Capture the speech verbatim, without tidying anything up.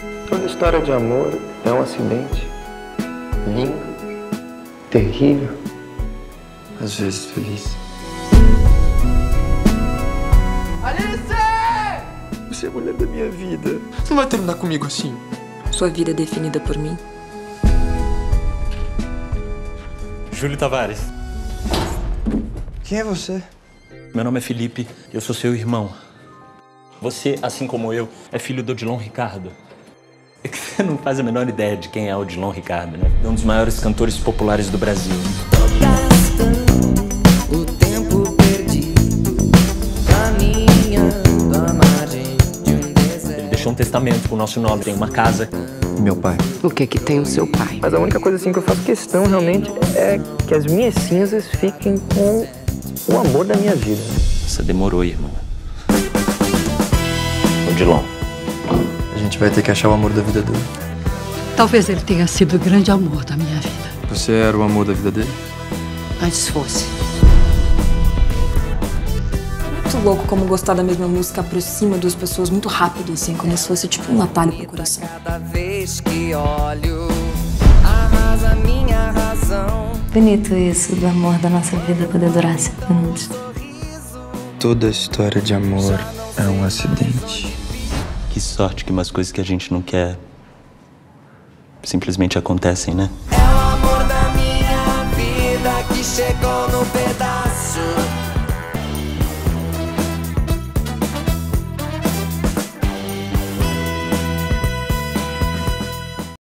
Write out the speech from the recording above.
Toda história de amor é um acidente. Lindo, terrível, às vezes feliz. Alice! Você é a mulher da minha vida. Você não vai terminar comigo assim? Sua vida é definida por mim? Júlio Tavares. Quem é você? Meu nome é Felipe, eu sou seu irmão. Você, assim como eu, é filho do Odilon Ricardo. É que você não faz a menor ideia de quem é o Odilon Ricardo, né? É um dos maiores cantores populares do Brasil. O tempo perdido, caminhando à margem de um deserto. Ele deixou um testamento com o nosso nome, tem uma casa. Meu pai. O que que tem o seu pai? Mas a única coisa assim que eu faço questão realmente é que as minhas cinzas fiquem com o amor da minha vida. Você demorou, irmão. Odilon. A gente vai ter que achar o amor da vida dele. Talvez ele tenha sido o grande amor da minha vida. Você era o amor da vida dele? Antes fosse. Muito louco como gostar da mesma música aproxima duas pessoas muito rápido, assim, como se fosse tipo um atalho pro coração. Cada vez que olho, arrasa minha razão. Bonito isso do amor da nossa vida poder durar cinco minutos. Toda história de amor é um acidente. Que sorte que umas coisas que a gente não quer simplesmente acontecem, né? É o amor da minha vida que chegou no